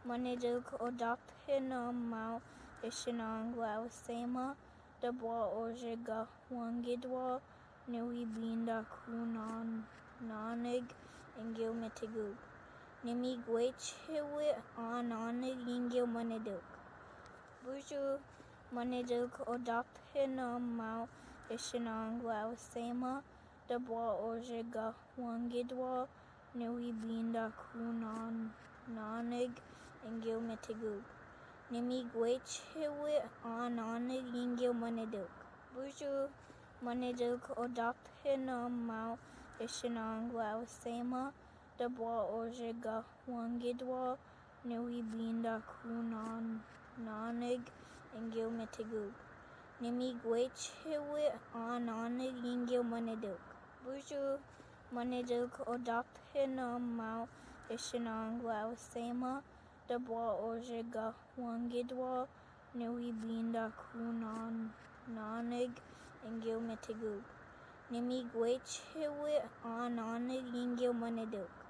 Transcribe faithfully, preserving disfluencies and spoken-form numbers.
manidoog, Odaapinamaw, ishinaang, Asemaa, Dabwaa-ozhiga'wangidwaa, niwii-biindaa-koonaanaanig, ingiw, mitigoog. Nimiigwechiwi'aanaanig, ingiw, manidoog. Boozhoo, manidoog, Odaapinamaw, ishinaang, Asemaa, Dabwaa-ozhiga'wangidwaa, niwii-biindaa-koonaanaanig, ingiw, mitigoog. Nimiigwechiwi'aanaanig, ingiw, manidoog. Boozhoo, manidoog, Odaapinamaw, ishinaang, Asemaa, Dabwaa-ozhiga'wangidwaa, niwii-biindaa-koonaanaanig, ingiw, mitigoog. Nimiigwechiwi'aanaanig, ingiw, manidoog. Boozhoo, manidoog, Odaapinamaw, ishinaang, Asemaa, Dabwaa-ozhiga'wangidwaa, niwii-biindaa-koonaanaanig, ingiw, mitigoog. Nimiigwechiwi'aanaanig, ingiw, manidoog.